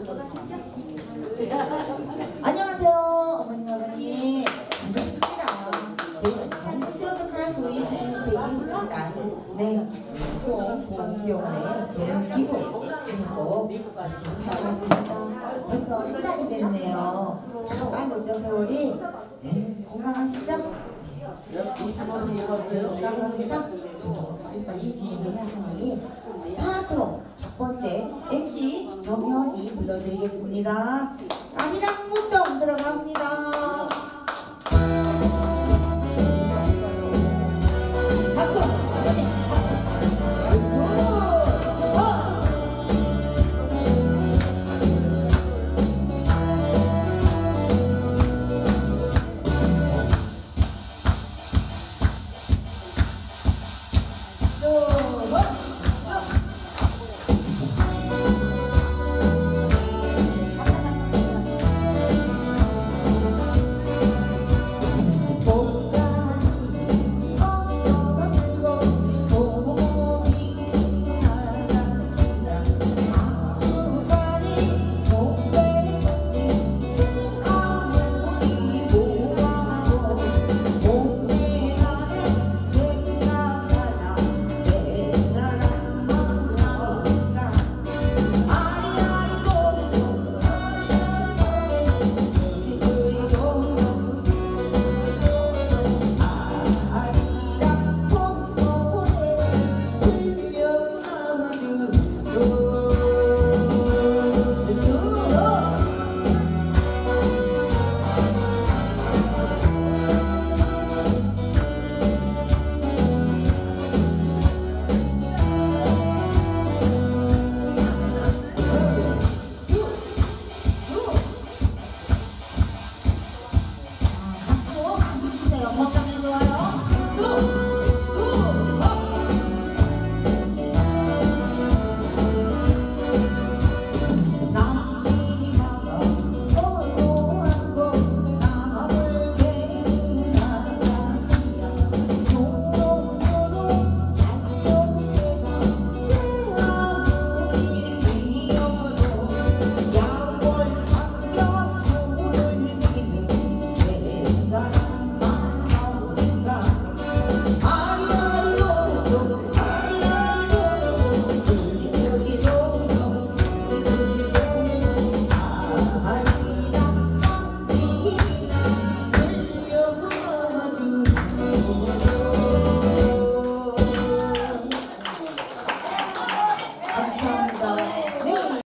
안녕하세요, 어머님, 아버님. 반갑습니다. 저희는 전국트로트 가수의 생명대기입니다. 네, 소공병원에 재능 기부하고 찾아왔습니다. 벌써 한 달이 됐네요. 참 빨랐죠, 세월이? 네, 건강하시죠? 시간 관계상 저도 빨리빨리 진행을 해야 하니 스타트로 첫 번째 MC 정현이 불러드리겠습니다. 아리랑 운동 들어갑니다.